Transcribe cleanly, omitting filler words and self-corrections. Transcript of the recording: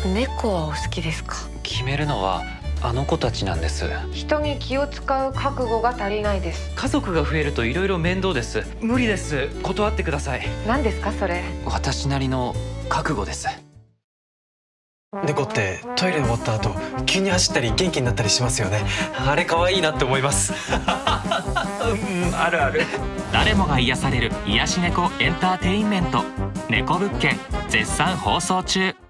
猫はお好きですか？ 決めるのはあの子たちなんです。 人に気を使う覚悟が足りないです。 家族が増えるといろいろ面倒です。無理です。断ってください。 何ですかそれ？ 私なりの覚悟です。 猫ってトイレ終わった後急に走ったり元気になったりしますよね。あれ可愛いなって思います。 あるある。 誰もが癒される癒し猫エンターテインメント、猫物件絶賛放送中。